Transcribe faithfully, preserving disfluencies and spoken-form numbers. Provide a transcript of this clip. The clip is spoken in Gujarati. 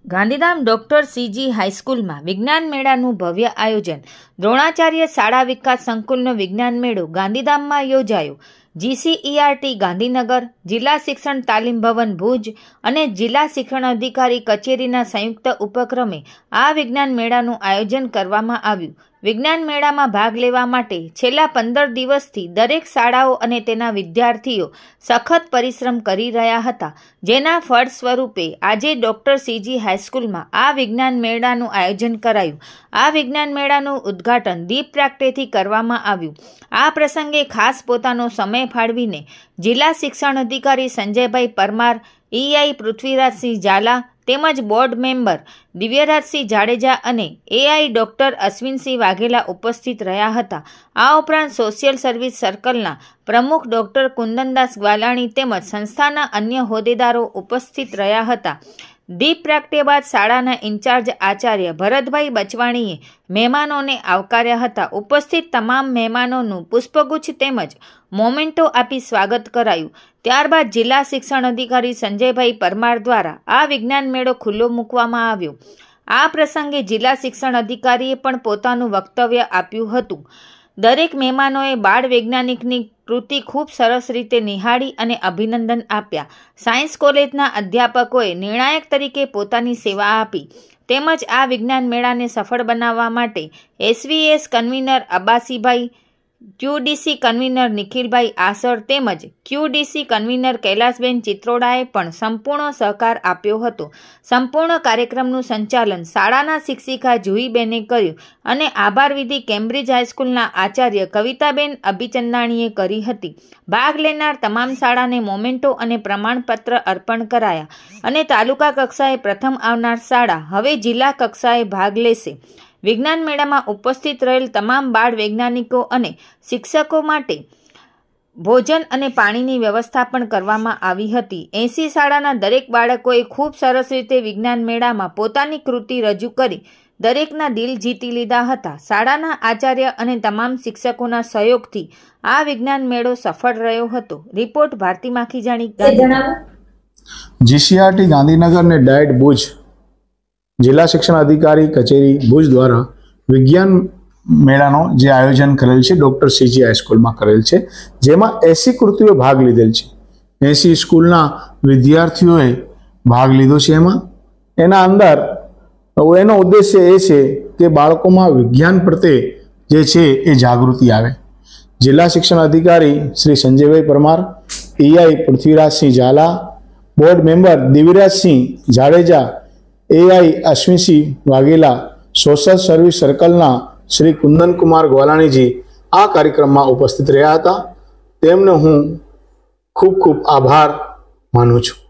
ગાંધીધામ ડોક્ટર સીજી હાઈસ્કૂલ में विज्ञान मेळाનું भव्य आयोजन। द्रोणाचार्य शाळा विकास संकुलનો विज्ञान मेळो गांधीधाम में योजायो। जीसीईआरटी गांधीनगर, जिला शिक्षण तालीम भवन भुज और जिला शिक्षण अधिकारी कचेरीना संयुक्त उपक्रमे आ विज्ञान मेळाનું आयोजन करवामां आव्युं। विज्ञान मेळा में भाग लेवा माटे छेल्ला पंदर दिवसथी दरेक शाळाओ अने तेना विद्यार्थीओ सखत परिश्रम करी रह्या हता, जेना फळ स्वरूपे आजे डॉक्टर सीजी हाईस्कूल में आ विज्ञान मेळाનું आयोजन करायुं। आ विज्ञान मेळाનું उद्घाटन दीप प्रागट्यथी करवामां आव्युं। आ प्रसंगे खास पोतानो समय फाळवीने जिला शिक्षण अधिकारी संजयभाई परमार, ईआई पृथ्वीराजसिंह झाला તેમજ બોર્ડ મેમ્બર દિવ્યરાજસિંહ જાડેજા અને એઆઈ ડોક્ટર અશ્વિનસિંહ વાઘેલા ઉપસ્થિત રહ્યા હતા। આ ઉપરાંત સોશિયલ સર્વિસ સર્કલના પ્રમુખ ડોક્ટર કુંદનદાસ ગ્વાલાણી તેમજ સંસ્થાના અન્ય હોદ્દેદારો ઉપસ્થિત રહ્યા હતા। દીપ પ્રાગટ્ય બાદ શાળાના ઇન્ચાર્જ આચાર્ય ભરતભાઈ બચવાણીએ મહેમાનોને આવકાર્યા હતા। ઉપસ્થિત તમામ મહેમાનોનું પુષ્પગુચ્છ તેમજ મોમેન્ટો આપી સ્વાગત કરાયું। ત્યારબાદ જિલ્લા શિક્ષણ અધિકારી સંજયભાઈ પરમાર દ્વારા આ વિજ્ઞાન મેળો ખુલ્લો મૂકવામાં આવ્યો। આ પ્રસંગે જિલ્લા શિક્ષણ અધિકારીએ પણ પોતાનું વક્તવ્ય આપ્યું હતું। દરેક મહેમાનોએ બાળ વૈજ્ઞાનિકની કૃતિ ખૂબ સરસ રીતે નિહાળી અને અભિનંદન આપ્યા। સાયન્સ કોલેજના અધ્યાપકોએ નિર્ણાયક તરીકે પોતાની સેવા આપી તેમજ આ વિજ્ઞાન મેળાને સફળ બનાવવા માટે SVS convener Abbasibhai, QDC convener Nikhilbhai Asar તેમજ ક્યુડીસી કન્વીનર કૈલાસબેન ચિત્રોડાએ પણ સંપૂર્ણ સહકાર આપ્યો હતો। સંપૂર્ણ કાર્યક્રમનું સંચાલન શાળાના શિક્ષિકા જુહીબેને કર્યું અને આભાર વિધિ કેમ્બ્રિજ હાઈસ્કૂલના આચાર્ય કવિતાબેન અભિચંદાણીએ કરી હતી। ભાગ લેનાર તમામ શાળાને મોમેન્ટો અને પ્રમાણપત્ર અર્પણ કરાયા અને તાલુકા કક્ષાએ પ્રથમ આવનાર શાળા હવે જિલ્લા કક્ષાએ ભાગ લેશે। વિજ્ઞાન મેળામાં ઉપસ્થિત રહેલ તમામ બાળ વૈજ્ઞાનિકો અને શિક્ષકો માટે ભોજન અને પાણીની વ્યવસ્થા પણ કરવામાં આવી હતી। એંસી શાળાના દરેક બાળકોએ ખૂબ સરસ રીતે વિજ્ઞાન મેળામાં પોતાની કૃતિ રજૂ કરી દરેકના દિલ જીતી લીધા હતા। શાળાના આચાર્ય અને તમામ શિક્ષકોના સહયોગથી આ વિજ્ઞાન મેળો સફળ રહ્યો હતો। રિપોર્ટ ભારતી માખીજાણી, જીસીઆરટી ગાંધીનગર ને ડાયટ ભુજ जिला शिक्षण अधिकारी कचेरी भुज द्वारा विज्ञान मेळानो जे आयोजन करेल छे डॉक्टर सीजी हाईस्कूल में करेल छे, जेमां एसी कृतिओ भाग लीधेल छे। एसी स्कूलना विद्यार्थीओए भाग लीधो छे। एमां एना अंदर एनो उद्देश्य ए छे के बाळकोमां विज्ञान प्रत्ये जे छे ए जागृति आवे। जिला शिक्षण अधिकारी Shri Sanjaybhai Parmar, EI Prithvirajsinh Jhala, board member Divyarajsinh Jadeja, AI Ashwinsinh Vaghela, social service सर्कलना श्री कुंदन कुमार ग्वालाणीजी आ कार्यक्रम में उपस्थित रह्या हता। तेमनो हूँ खूब खूब आभार मानु छूं।